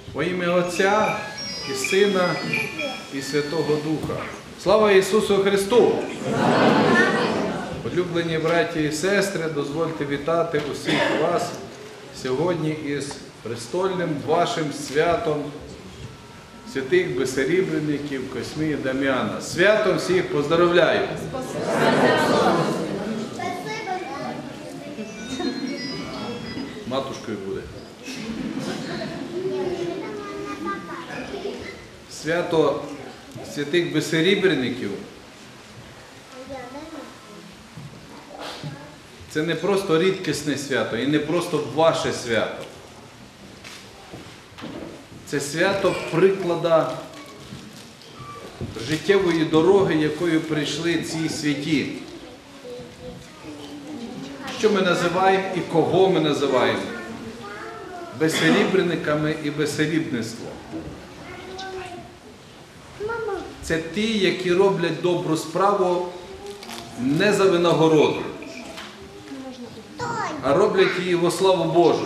Во ім'я Отця і Сина і Святого Духа. Слава Ісусу Христу! Улюблені браті і сестри, дозвольте вітати усіх вас сьогодні із престольним вашим святом святих безсеребряників Косьми і Дам'яна. Святом всіх поздоровляю! Матушкою буде. Свято святих безсеребряників – це не просто рідкісне свято і не просто ваше свято. Це свято приклада життєвої дороги, якою прийшли ці святі. Що ми називаємо і кого ми називаємо? Безсеребряниками і безсеребряництвом. Це ті, які роблять добру справу не за винагороду, а роблять її во славу Божу.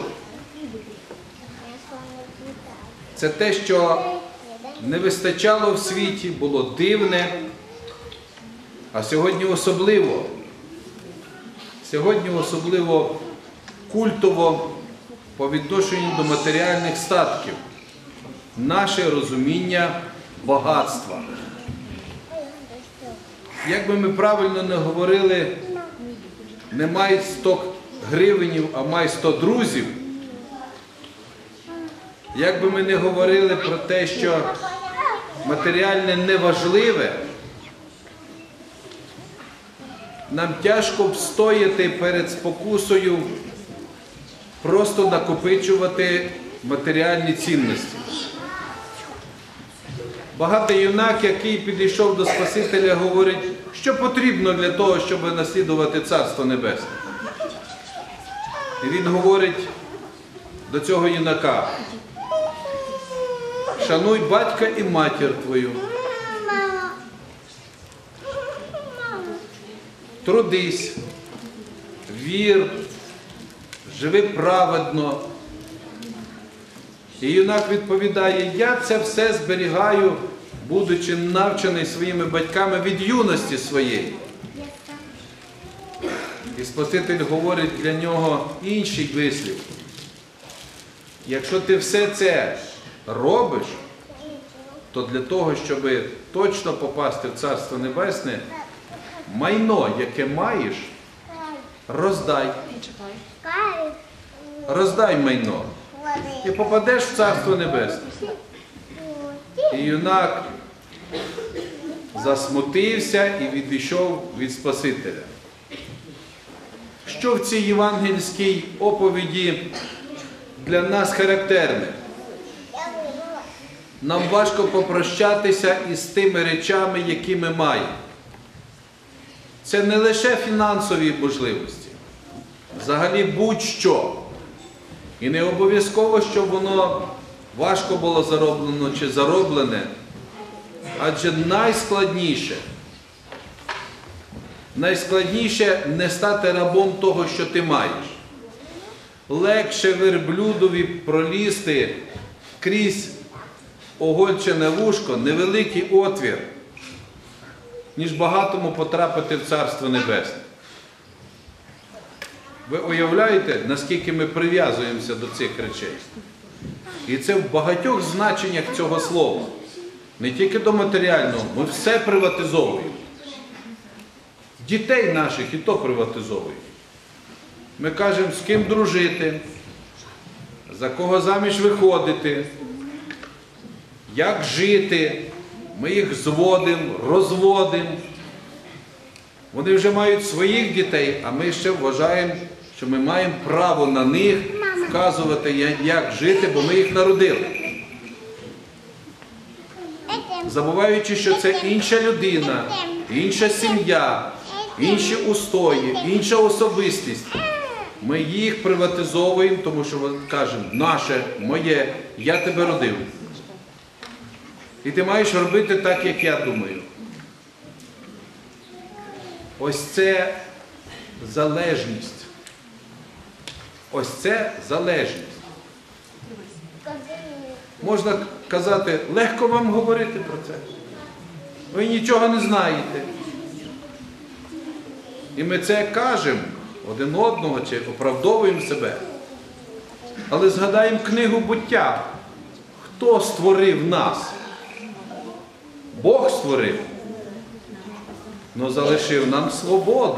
Це те, що не вистачало в світі, було дивне, а сьогодні особливо культово по відношенню до матеріальних статків. Наше розуміння багатства. Як би ми правильно не говорили, не май 100 гривенів, а май 100 друзів. Як би ми не говорили про те, що матеріальне неважливе, нам тяжко встояти перед спокусою просто накопичувати матеріальні цінності. Багатий юнак, який підійшов до Спасителя, говорить, що потрібно для того, щоб наслідувати Царство Небесне. І він говорить до цього юнака: шануй батька і матір твою, трудись, вір, живи праведно. І юнак відповідає: я це все зберігаю, будучи навчений своїми батьками від юності своєї. І Спаситель говорить для нього інший вислів: якщо ти все це робиш, то для того, щоб точно попасти в Царство Небесне, майно, яке маєш, роздай. Роздай майно. І попадеш в Царство Небесне. І юнак засмутився і відійшов від Спасителя. Що в цій євангельській оповіді для нас характерне? Нам важко попрощатися із тими речами, які ми маємо. Це не лише фінансові можливості, взагалі будь-що. І не обов'язково, щоб воно важко було зароблено чи зароблене, адже найскладніше не стати рабом того, що ти маєш. Легше верблюдові пролізти крізь оголчене вушко, невеликий отвір, ніж багатому потрапити в Царство Небесне. Ви уявляєте, наскільки ми прив'язуємося до цих речей? І це в багатьох значеннях цього слова. Не тільки до матеріального, ми все приватизовуємо. Дітей наших і то приватизовуємо. Ми кажемо, з ким дружити, за кого заміж виходити, як жити. Ми їх зводимо, розводимо. Вони вже мають своїх дітей, а ми ще вважаємо, що ми маємо право на них вказувати, як жити, бо ми їх народили. Забуваючи, що це інша людина, інша сім'я, інші устої, інша особистість. Ми їх приватизовуємо, тому що кажемо: наше, моє, я тебе родив. І ти маєш робити так, як я думаю. Ось це залежність. Ось це залежність. можна казати, легко вам говорити про це. Ви нічого не знаєте. І ми це кажемо один одного, чи оправдовуємо себе. Але згадаємо книгу буття. Хто створив нас? Бог створив. Но залишив нам свободу.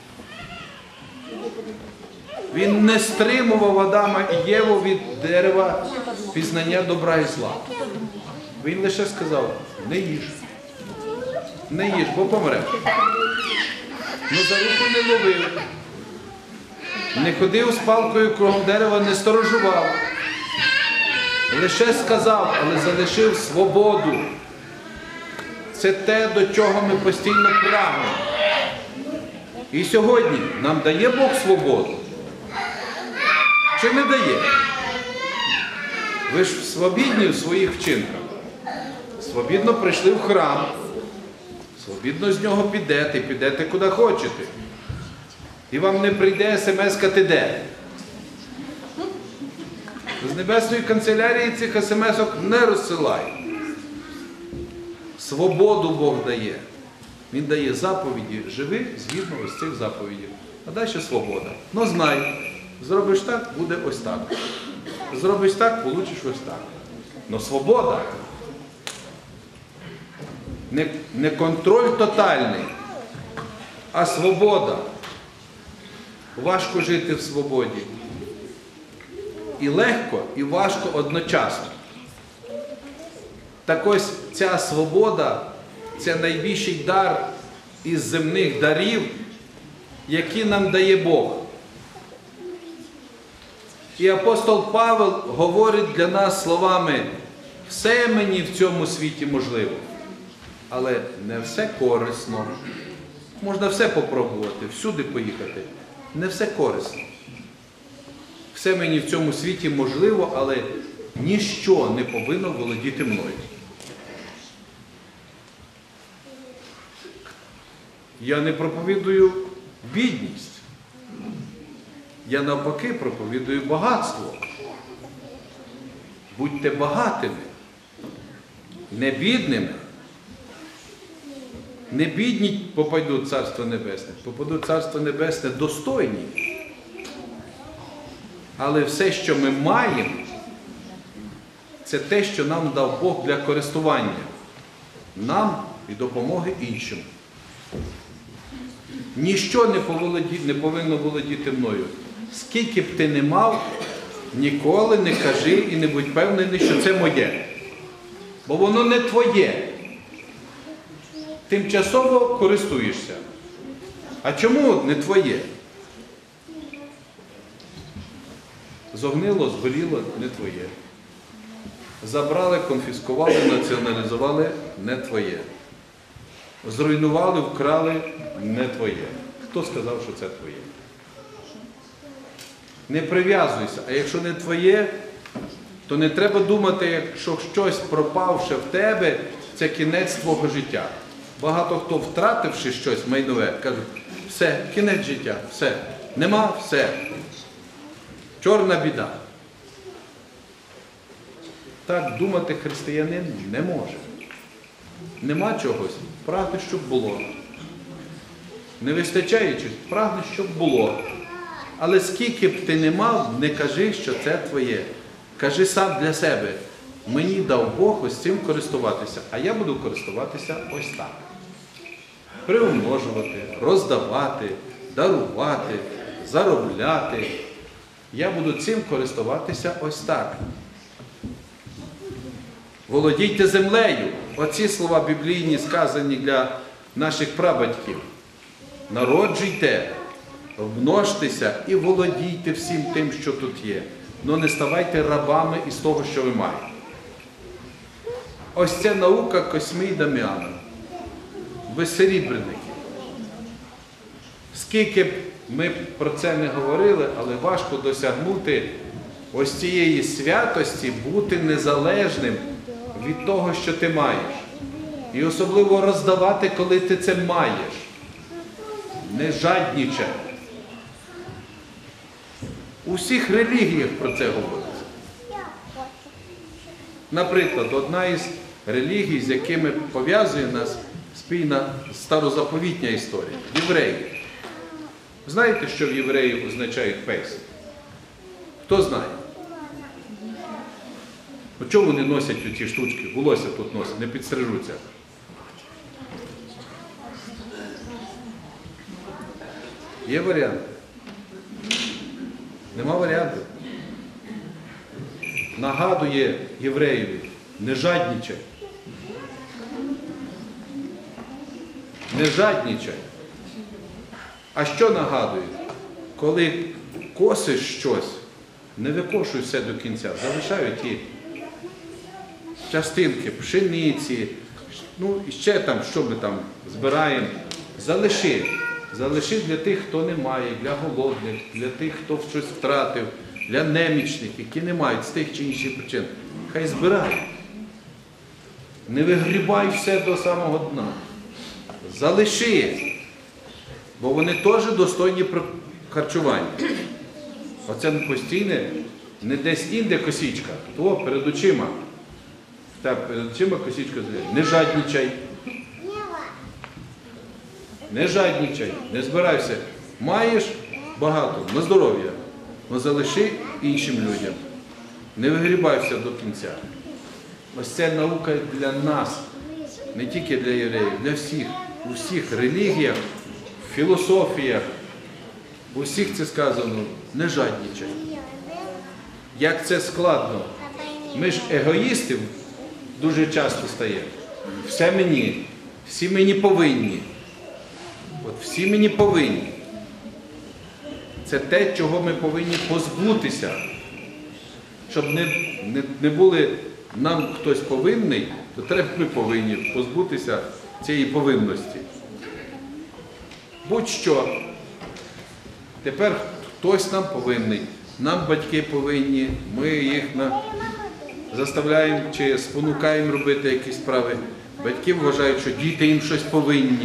Він не стримував Адама і Єву від дерева пізнання добра і зла. Він лише сказав, не їж. Не їж, бо помре. Ну за руку не ловив. Не ходив з палкою кругом дерева, не сторожував. Лише сказав, але залишив свободу. Це те, до чого ми постійно прагнемо. І сьогодні нам дає Бог свободу? Чи не дає? Ви ж свобідні в своїх вчинках. Свобідно прийшли в храм. Свобідно з нього підете куди хочете. І вам не прийде смс-ка «Ти де?». З небесної канцелярії цих смс-ок не розсилають. Свободу Бог дає. Він дає заповіді, живи згідно ось цих заповідей. А далі свобода. Ну знай, зробиш так, буде ось так. Зробиш так, получиш ось так. Но свобода. Не контроль тотальний, а свобода. Важко жити в свободі. І легко, і важко одночасно. Так ось ця свобода – це найбільший дар із земних дарів, які нам дає Бог. І апостол Павел говорить для нас словами «Все мені в цьому світі можливо». Але не все корисно. Можна все попробувати, всюди поїхати. Не все корисно. Все мені в цьому світі можливо, але ніщо не повинно володіти мною. Я не проповідую бідність. Я навпаки проповідую багатство. Будьте багатими, не бідними. Не бідні попадуть в Царство Небесне, попадуть в Царство Небесне достойні. Але все, що ми маємо, це те, що нам дав Бог для користування. Нам і допомоги іншим. Ніщо не повинно володіти мною. Скільки б ти не мав, ніколи не кажи і не будь певний, що це моє. Бо воно не твоє. Тимчасово користуєшся. А чому не твоє? Зогнило, згоріло – не твоє. Забрали, конфіскували, націоналізували – не твоє. Зруйнували, вкрали – не твоє. Хто сказав, що це твоє? Не прив'язуйся. А якщо не твоє, то не треба думати, якщо щось пропавше в тебе, це кінець твого життя. Багато хто, втративши щось майнове, кажуть, все, кінець життя, все, нема, все. Чорна біда. Так думати християнин не може. Нема чогось, прагне, щоб було. Не вистачає чогось, прагне, щоб було. Але скільки б ти не мав, не кажи, що це твоє. Кажи сам для себе. Мені дав Бог ось цим користуватися, а я буду користуватися ось так. Приумножувати, роздавати, дарувати, заробляти. Я буду цим користуватися ось так. Володійте землею. Оці слова біблійні сказані для наших прабатьків. Народжуйте, множтеся і володійте всім тим, що тут є. Но не ставайте рабами із того, що ви маєте. Ось ця наука Косьми і Дам'яна. Безсеребреники. Скільки б ми про це не говорили, але важко досягнути ось цієї святості, бути незалежним від того, що ти маєш. І особливо роздавати, коли ти це маєш. Не жадніче. У всіх релігіях про це говориться. Наприклад, одна із релігій, з якими пов'язує нас спільна старозаповітня історія – євреї. Знаєте, що в євреїв означають пейси? Хто знає? Чому вони носять ці штучки? Волосся тут носять, не підстрижуться. Є варіант? Нема варіанту. Нагадує євреєві, не жадничай. Не жадничай. А що нагадує? Коли косиш щось, не викошуй все до кінця, залишаю ті частинки пшениці, ну і ще там, що ми там збираємо, залиши. Залиши для тих, хто не має, для голодних, для тих, хто щось втратив, для немічних, які не мають з тих чи інших причин. Хай збирає. Не вигрібай все до самого дна. Залиши. Бо вони теж достойні харчування. Оце не постійне, не десь інде косічка, то перед очима. Так, перед очима косічка зліє. Не жадничай. Не жадничай, не збирайся. Маєш багато, на здоров'я, але залиши іншим людям. Не вигрібайся до кінця. Ось це наука для нас, не тільки для євреїв, для всіх. У всіх релігіях, філософіях, у всіх це сказано, не жадничай. Як це складно. Ми ж егоїстів дуже часто стаємо. Все мені, всі мені повинні. От всі мені повинні. Це те, чого ми повинні позбутися. Щоб не були нам хтось повинний, то треба ми повинні позбутися цієї повинності. Будь-що. Тепер хтось нам повинний. Нам батьки повинні, ми їх заставляємо чи спонукаємо робити якісь справи. Батьки вважають, що діти їм щось повинні.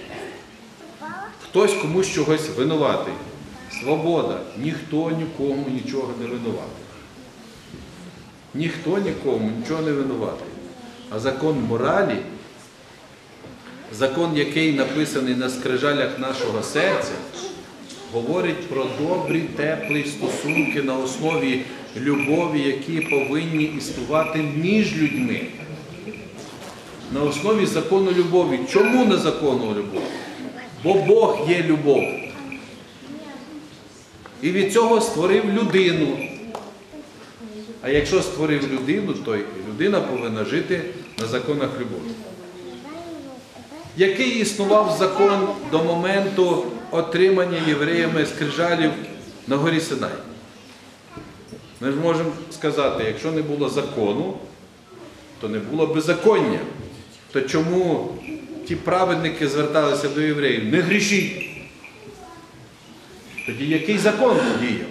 Хтось комусь чогось винуватий. Свобода. Ніхто нікому нічого не винуватий. Ніхто нікому нічого не винуватий. А закон моралі, закон, який написаний на скрижалях нашого серця, говорить про добрі, теплі стосунки на основі любові, які повинні існувати між людьми. На основі закону любові. Чому на закону любові? Бо Бог є любов. І від цього створив людину. А якщо створив людину, то людина повинна жити на законах любові. Який існував закон до моменту отримання євреями скрижалів на горі Синай? Ми ж можемо сказати, якщо не було закону, то не було беззаконня. То чому ті праведники зверталися до євреїв? Не грішіть. Тоді який закон діяв?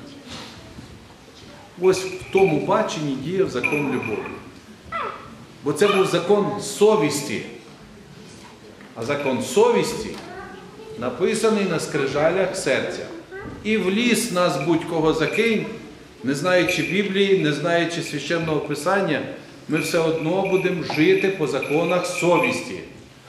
Ось в тому баченні діяв закон любові. Бо це був закон совісті. А закон совісті написаний на скрижалях серця. І в ліс нас будь-кого закинь, не знаючи Біблії, не знаючи Священного Писання, ми все одно будемо жити по законах совісті.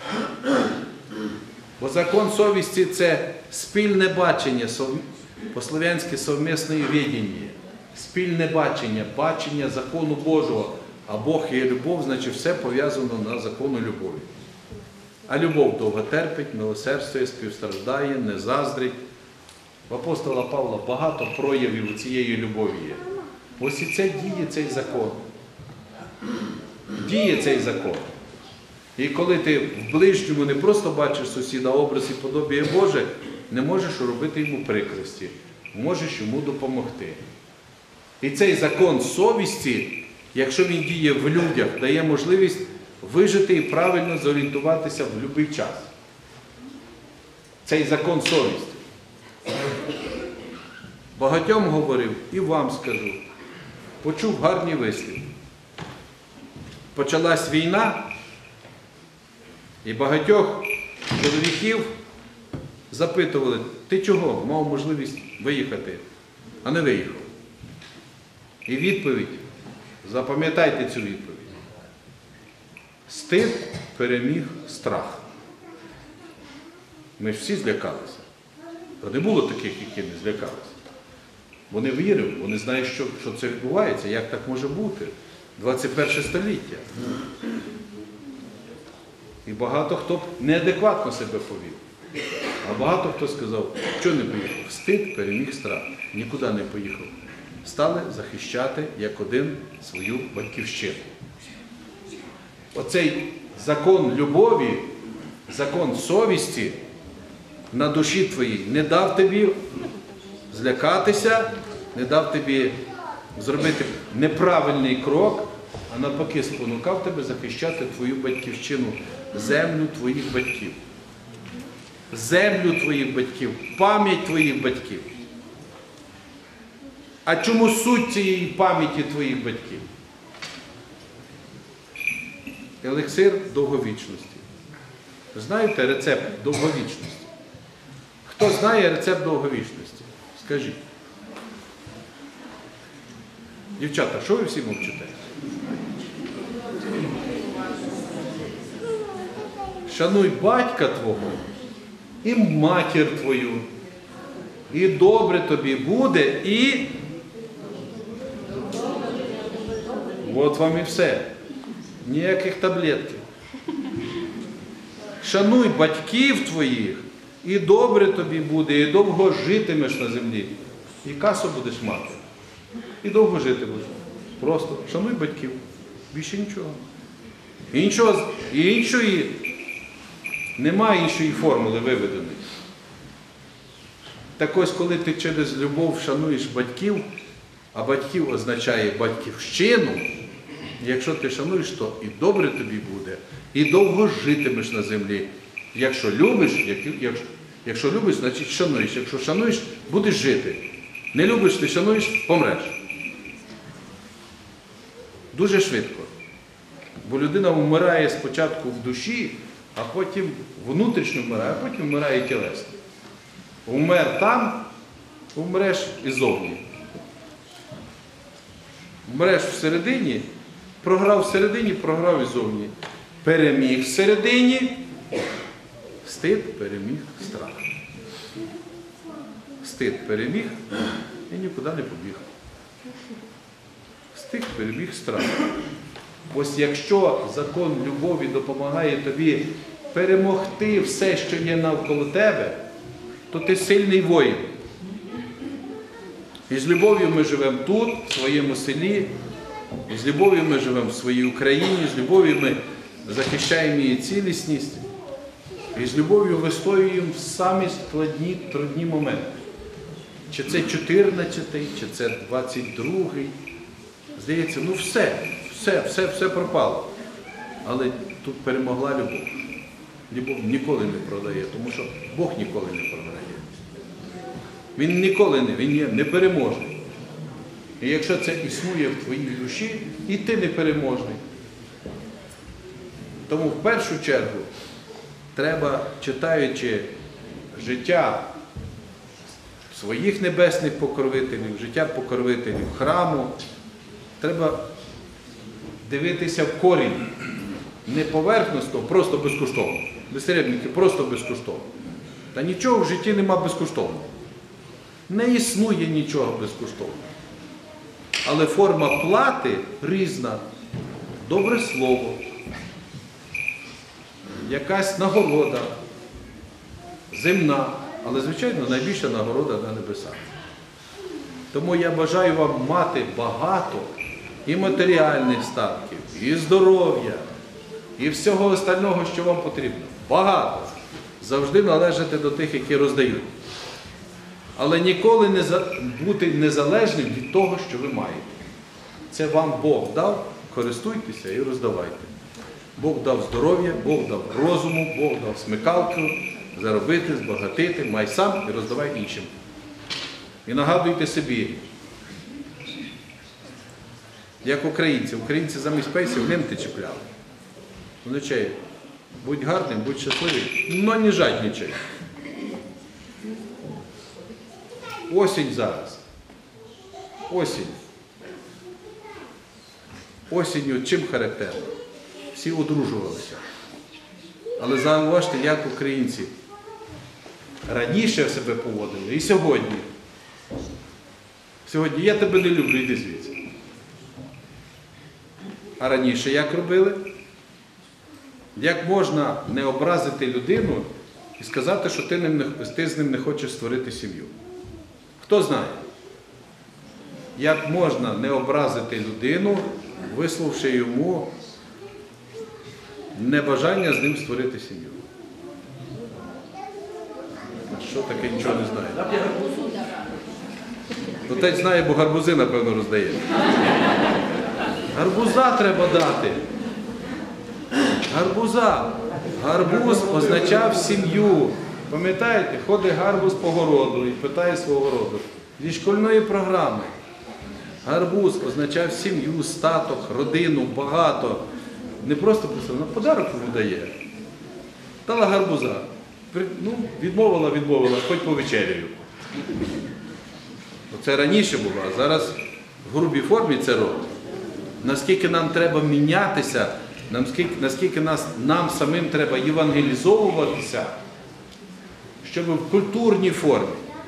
Бо закон совісті – це спільне бачення, по-слов'янськи совмісне відіння. Спільне бачення, бачення закону Божого. А Бог є любов, значить все пов'язано на закону любові. А любов довго терпить, милосердствує, співстраждає, не заздрить. В апостола Павла багато проявів цієї любові є. Ось і це діє цей закон. Діє цей закон. І коли ти в ближньому не просто бачиш сусіда, образ і подобіє Боже, не можеш робити йому прикрості, можеш йому допомогти. І цей закон совісті, якщо він діє в людях, дає можливість вижити і правильно зорієнтуватися в будь-який час. Цей закон совісті. Багатьом говорив, і вам скажу, почув гарний вислів. Почалась війна, і багатьох чоловіків запитували, ти чого мав можливість виїхати, а не виїхав? І відповідь Запам'ятайте цю відповідь. Стид переміг страх. Ми ж всі злякалися. Та не було таких, які не злякалися. Вони вірили, вони знають, що це відбувається, як так може бути. 21 століття. І багато хто неадекватно себе повів. А багато хто сказав, що не поїхав. Стид переміг страх. Нікуди не поїхав. Стали захищати, як один, свою батьківщину. Оцей закон любові, закон совісті на душі твоїй не дав тобі злякатися, не дав тобі зробити неправильний крок, а навпаки спонукав тебе захищати твою батьківщину, землю твоїх батьків. Землю твоїх батьків, пам'ять твоїх батьків. А чому суть цієї пам'яті твоїх батьків? Елексир довговічності. Знаєте рецепт довговічності? Хто знає рецепт довговічності? Скажіть. Дівчата, що ви всі мовчите? Шануй батька твого і матір твою. І добре тобі буде, і... От вам і все. Ніяких таблетків. Шануй батьків твоїх, і добре тобі буде, і довго житимеш на землі. І касу будеш мати. І довго жити будеш. Просто шануй батьків. Більше нічого. Немає іншої формули виведеної. Так ось, коли ти через любов шануєш батьків, а батьків означає батьківщину, якщо ти шануєш, то і добре тобі буде, і довго житимеш на землі. Якщо любиш, значить шануєш. Якщо шануєш, будеш жити. Не любиш, не шануєш, помреш. Дуже швидко. Бо людина вмирає спочатку в душі, а потім внутрішньо вмирає, а потім вмирає тілесно. Умер там, умреш і зовні. Вмреш всередині, програв всередині, програв і зовні. Переміг всередині, стид переміг страх. Стид переміг і нікуди не побіг. Стид переміг страх. Ось якщо закон любові допомагає тобі перемогти все, що є навколо тебе, то ти сильний воїн. І з любов'ю ми живемо тут, в своєму селі, і з любов'ю ми живемо в своїй Україні, з любов'ю ми захищаємо її цілісність, і з любов'ю вистоюємо в самі складні, трудні моменти. Чи це 14-й, чи це 22-й. Здається, ну все пропало. Але тут перемогла любов. Любов ніколи не продає, тому що Бог ніколи не продає. Він ніколи він є непереможний. І якщо це існує в твоїй душі, і ти непереможний. Тому в першу чергу треба, читаючи життя своїх небесних покровителів, життя покровителів храму, треба дивитися в корінь. Не поверхностно, просто безкоштовно. Безсередники просто безкоштовно. Та нічого в житті нема безкоштовного. Не існує нічого безкоштовного. Але форма плати різна. Добре слово, якась нагорода, земна, але, звичайно, найбільша нагорода на небесах. Тому я бажаю вам мати багато і матеріальних статків, і здоров'я, і всього остального, що вам потрібно. Багато. Завжди належати до тих, які роздають. Але ніколи не бути незалежним від того, що ви маєте. Це вам Бог дав, користуйтеся і роздавайте. Бог дав здоров'я, Бог дав розуму, Бог дав смикалку, заробити, збагатити, май сам і роздавай іншим. І нагадуйте собі, як українці. Українці замість пенсії ленти чіпляли. Означає, будь гарним, будь щасливим, але не жадничай. Осінь зараз. Осінь. осінню чим характерно? Всі одружувалися. Але зауважте, як українці раніше себе поводили і сьогодні. Сьогодні я тебе не люблю, йди звідси. А раніше як робили? Як можна не образити людину і сказати, що ти з ним не хочеш створити сім'ю? Хто знає? Як можна не образити людину, висловивши йому небажання з ним створити сім'ю? Що таке, нічого не знає. Отець знає, бо гарбузи, напевно, роздає. Гарбуза треба дати. Гарбуза. Гарбуз означав сім'ю. Пам'ятаєте, ходить гарбуз по городу і питає свого роду. Зі шкільної програми. Гарбуз означав сім'ю, статок, родину, багато. Не просто писав, на подарок йому дає. Дала гарбуза. Ну, відмовила, хоч повечеряю. Це раніше було, а зараз в грубій формі це робить. Наскільки нам треба мінятися, наскільки нам самим треба євангелізовуватися, щоб в культурній формі.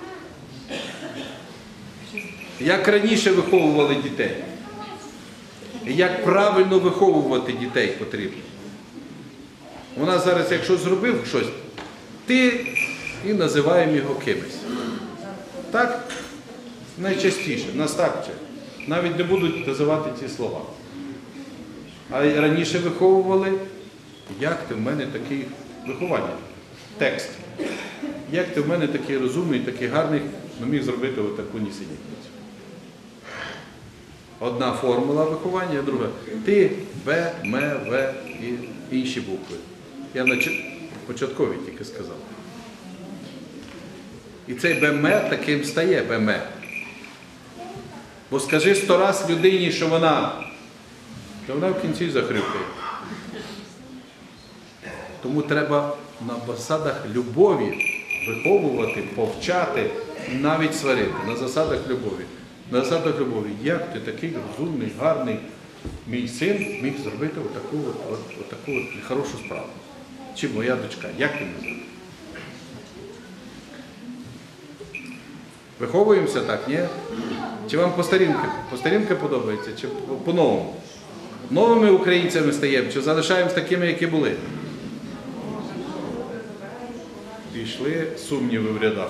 Як раніше виховували дітей. І як правильно виховувати дітей потрібно. У нас зараз, якщо зробив щось, ти і називаємо його кимось. Так? Найчастіше. Нас так вчать. Навіть не будуть називати ці слова. А раніше виховували, як ти в мене такий виховання. Текст. Як ти в мене такий розумний, такий гарний, но міг зробити отаку нісенітницю. Одна формула виховання, а друга. Ти, Б, М, В і інші букви. Я на початкові тільки сказав. І цей БМ таким стає БМ. Бо скажи 100 раз людині, що вона в кінці захрипає. Тому треба на засадах любові виховувати, повчати, навіть сварити. На засадах любові. На засадах любові. Як ти такий розумний, гарний, мій син міг зробити отаку хорошу справу? Чи моя дочка? Як ти не зробив? Виховуємося так, ні? Чи вам по старінки подобається, чи по-новому? Новими українцями стаємо, чи залишаємось такими, які були? Пішли сумніви в рядах.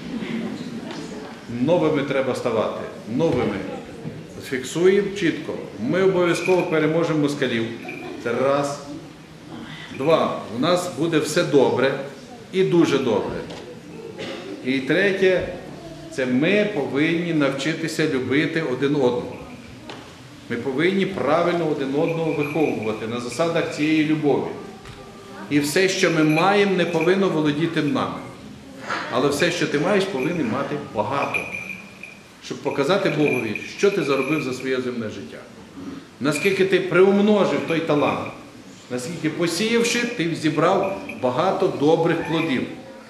Новими треба ставати. Новими. Фіксуємо чітко. Ми обов'язково переможемо москалів. Це раз. Два. У нас буде все добре і дуже добре. І третє. Це ми повинні навчитися любити один одного. Ми повинні правильно один одного виховувати на засадах цієї любові. І все, що ми маємо, не повинно володіти нами. Але все, що ти маєш, повинен мати багато. Щоб показати Богові, що ти заробив за своє земне життя. Наскільки ти приумножив той талант. Наскільки посіявши, ти зібрав багато добрих плодів.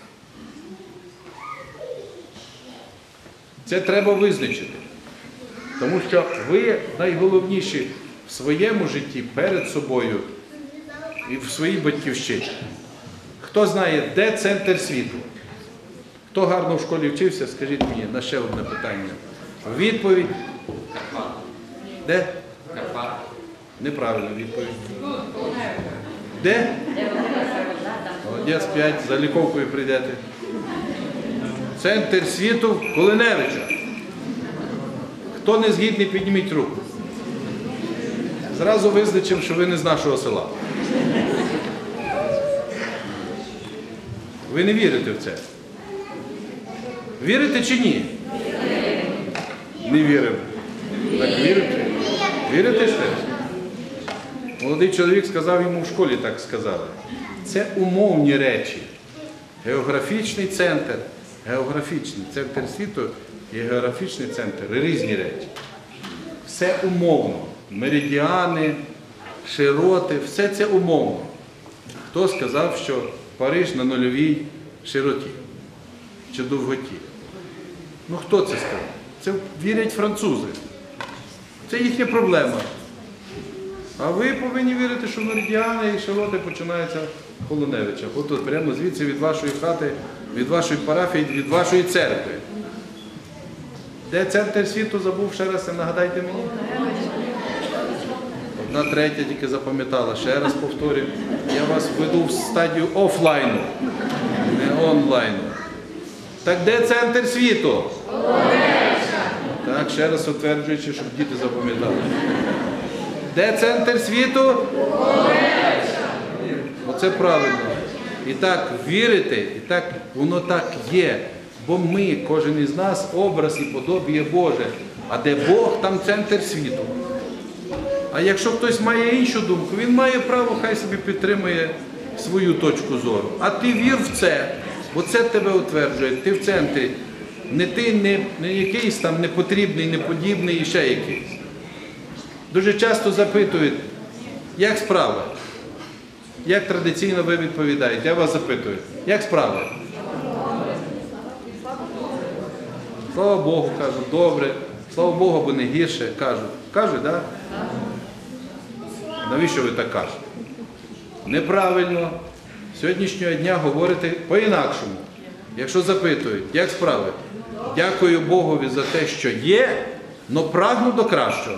Це треба визначити. Тому що ви найголовніші в своєму житті, перед собою і в своїй батьківщині. Хто знає, де центр світу? Хто гарно в школі вчився, скажіть мені на ще одне питання. Відповідь? Де? Неправильна відповідь. Де? Молодець, 5, за ліковкою прийдете. Центр світу в Кулиневича. Хто не згідний, підніміть руку. Зразу визначимо, що ви не з нашого села. Ви не вірите в це? Вірите чи ні? Не віримо. Так вірите? Вірите ж? Молодий чоловік сказав, йому в школі так сказали. Це умовні речі. Географічний центр. Географічний центр світу і географічний центр – різні речі. Все умовно. Меридіани, широти, все це умовно. Хто сказав, що Париж на нульовій широті чи довготі? Ну хто це сказав? Це вірять французи. Це їхня проблема. А ви повинні вірити, що Меридіани і Широти починаються в Холуневичах. Отут, прямо звідси від вашої хати, від вашої парафії, від вашої церкви. Де центр світу, забув ще раз, нагадайте мені? 1/3 тільки запам'ятала. Ще раз повторюю. Я вас веду в стадію офлайну, не онлайну. Так де центр світу? Так, ще раз утверджуючи, щоб діти запам'ятали. Де центр світу? Оце правильно. І так вірите, і так воно так є. Бо ми, кожен із нас, образ і подобіє Боже. А де Бог, там центр світу. А якщо хтось має іншу думку, він має право, хай собі підтримує свою точку зору. А ти вір в це, бо це тебе утверджує. Ти в центрі. Не ти, не якийсь там непотрібний, неподібний і ще якийсь. Дуже часто запитують, як справа? Як традиційно ви відповідаєте? Я вас запитую, як справа? Слава Богу, кажуть, добре. Слава Богу, або не гірше, кажуть. Кажуть, так? Навіщо ви так кажете? Неправильно. Сьогоднішнього дня говорите по-інакшому. Якщо запитують, як справи? Дякую Богові за те, що є, но прагну до кращого.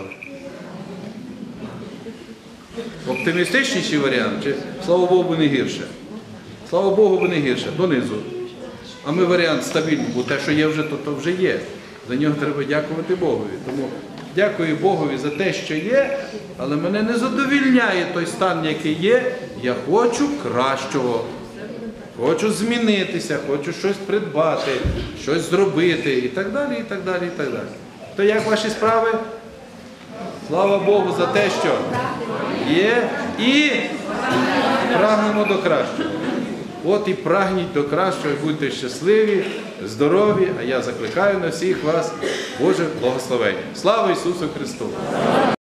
Оптимістичніший варіант, чи слава Богу, не гірше? Слава Богу, не гірше, донизу. А ми варіант стабільний, бо те, що є вже, то вже є. За нього треба дякувати Богові. Тому дякую Богові за те, що є, але мене не задовільняє той стан, який є. Я хочу кращого. Хочу змінитися, хочу щось придбати, щось зробити і так далі, і так далі, і так далі. То як ваші справи? Слава Богу за те, що є, і прагнемо до кращого. От і прагніть до кращого, будьте щасливі, здорові, а я закликаю на всіх вас Боже благословення. Слава Ісусу Христу!